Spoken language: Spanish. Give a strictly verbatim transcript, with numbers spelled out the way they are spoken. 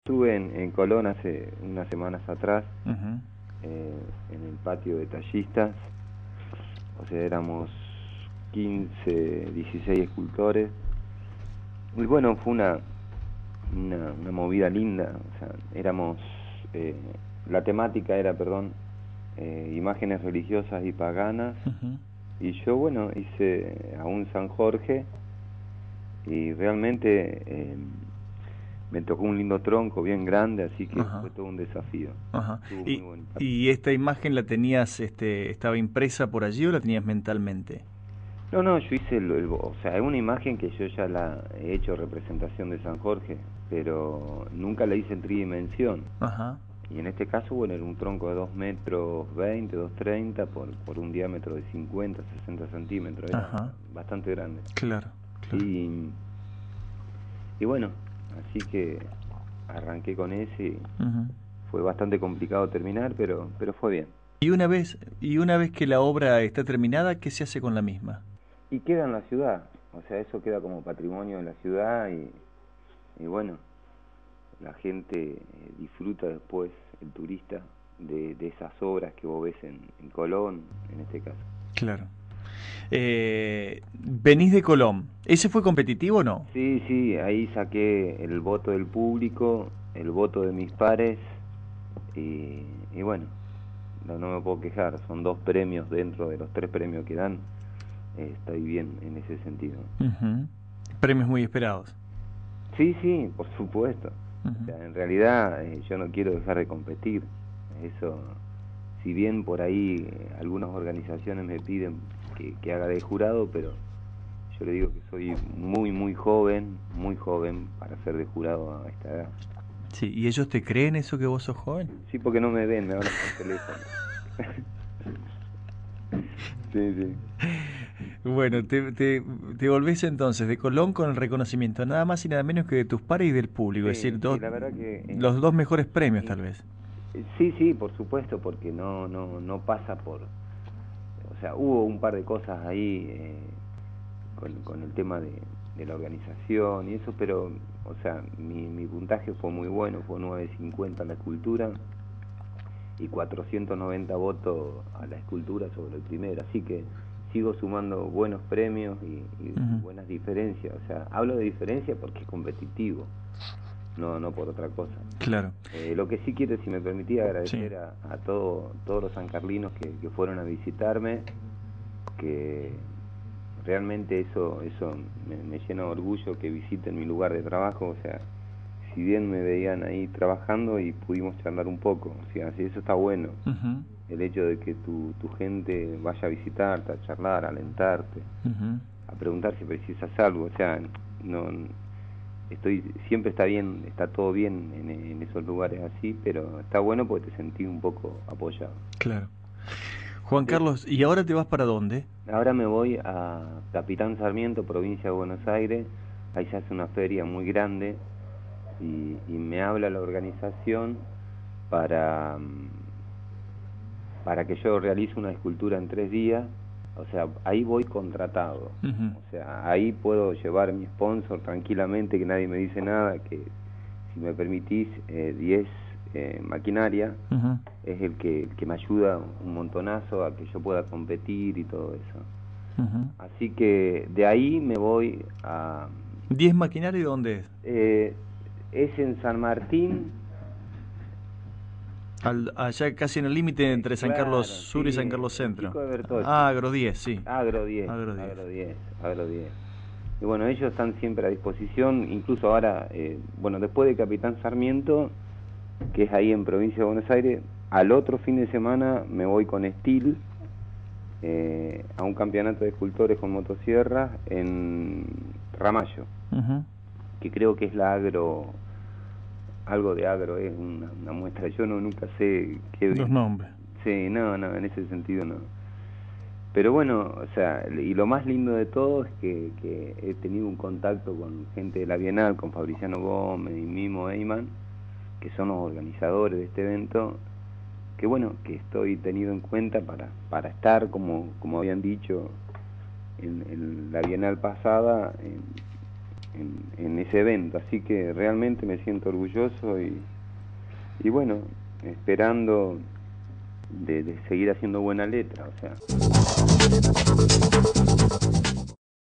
Estuve en, en Colón hace unas semanas atrás, Uh-huh. eh, en el patio de tallistas. O sea, éramos quince, dieciséis escultores. Y bueno, fue una, una, una movida linda. O sea, éramos, eh, la temática era, perdón, eh, imágenes religiosas y paganas. Uh-huh. Y yo, bueno, hice a un San Jorge y realmente eh, me tocó un lindo tronco bien grande, así que Ajá. fue todo un desafío. Ajá. Tuvo muy ¿Y, buen impacto. y esta imagen la tenías, este, estaba impresa por allí o la tenías mentalmente? No, no, yo hice, el, el- o sea, es una imagen que yo ya la he hecho representación de San Jorge, pero nunca la hice en tridimensión. Ajá. Y en este caso, bueno, era un tronco de dos metros veinte, dos treinta por, por un diámetro de cincuenta, sesenta centímetros, era Ajá. bastante grande. Claro, claro. Y, y bueno, así que arranqué con ese y Uh-huh. fue bastante complicado terminar, pero, pero fue bien. Y una vez, y una vez que la obra está terminada, ¿qué se hace con la misma? Y queda en la ciudad, o sea, eso queda como patrimonio de la ciudad y, y bueno, la gente eh, disfruta después, el turista, de, de esas obras que vos ves en, en Colón, en este caso. Claro. Eh, venís de Colón. ¿Ese fue competitivo o no? Sí, sí, ahí saqué el voto del público, el voto de mis pares y, y bueno, no, no me puedo quejar, son dos premios dentro de los tres premios que dan, eh, estoy bien en ese sentido. Uh-huh. Premios muy esperados. Sí, sí, por supuesto. Uh-huh. O sea, en realidad eh, yo no quiero dejar de competir. Eso, si bien por ahí eh, algunas organizaciones me piden que, que haga de jurado, pero yo le digo que soy muy, muy joven, muy joven para ser de jurado a esta edad. Sí, ¿y ellos te creen eso que vos sos joven? Sí, porque no me ven, me hablan por teléfono. Sí, sí. Bueno, te, te, te volvés entonces de Colón con el reconocimiento, nada más y nada menos que de tus pares y del público, es Sí, decir, sí, dos, la verdad que... eh, los dos mejores premios y- tal vez. sí, sí, por supuesto, porque no, no, no pasa por... O sea, hubo un par de cosas ahí... Eh, con, con el tema de, de la organización y eso, pero, o sea, mi, mi puntaje fue muy bueno, fue nueve cincuenta la escultura y cuatrocientos noventa votos a la escultura sobre el primero, así que sigo sumando buenos premios y, y, y Uh-huh. buenas diferencias, o sea, hablo de diferencia porque es competitivo, no, no por otra cosa. Claro, Eh, lo que sí quiero, si me permitía, sí. agradecer a, a todo, todos los sancarlinos que, que fueron a visitarme, que realmente eso eso me, me llena de orgullo que visiten mi lugar de trabajo, o sea, si bien me veían ahí trabajando y pudimos charlar un poco, o sea, sí, eso está bueno, Uh-huh. el hecho de que tu, tu gente vaya a visitarte, a charlar, a alentarte, Uh-huh. a preguntar si precisas algo, o sea, no estoy siempre está bien, está todo bien en, en esos lugares así, pero está bueno porque te sentís un poco apoyado. Claro. Juan Sí. Carlos, ¿y ahora te vas para dónde? Ahora me voy a Capitán Sarmiento, provincia de Buenos Aires. Ahí se hace una feria muy grande y, y me habla la organización para, mm, para que yo realice una escultura en tres días. O sea, ahí voy contratado. Uh-huh. O sea, ahí puedo llevar mi sponsor tranquilamente, que nadie me dice nada, que si me permitís, eh, diez eh, maquinaria, Uh-huh. es el que, el que me ayuda un montonazo a que yo pueda competir y todo eso. Uh-huh. Así que de ahí me voy a... ¿diez maquinario dónde es? Eh, es en San Martín. Al, allá casi en el límite Eh, entre San Carlos claro, Sur y San sí, Carlos el Centro. chico de Ah, Bertocci. Agro diez, sí. Agro diez, Agro diez. Agro diez, Agro diez. Y bueno, ellos están siempre a disposición, incluso ahora, eh, bueno, después de Capitán Sarmiento, que es ahí en provincia de Buenos Aires, al otro fin de semana me voy con Steel eh, a un campeonato de escultores con motosierras en Ramallo, Uh-huh. que creo que es la agro, algo de agro, es una, una muestra, yo no nunca sé qué... Los nombres. Sí, no, no, en ese sentido no. Pero bueno, o sea, y lo más lindo de todo es que, que he tenido un contacto con gente de la Bienal, con Fabriciano Gómez y Mimo Eyman, que son los organizadores de este evento, que bueno, que estoy tenido en cuenta para, para estar, como, como habían dicho en, en la Bienal pasada, en, en, en ese evento, así que realmente me siento orgulloso y, y bueno, esperando de, de seguir haciendo buena letra, o sea.